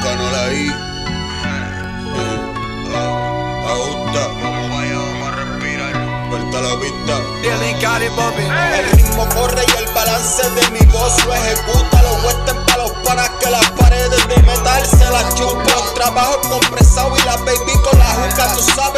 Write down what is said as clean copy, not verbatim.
no la I. Ajusta. Vamos vaya, vamos a respirar. Vuelta a la pista. El ritmo corre y el balance de mi voz lo ejecuta. Los western pa' los panas que las paredes de metal se las chupan. Trabajo compresado y la baby con la juca, tú sabes.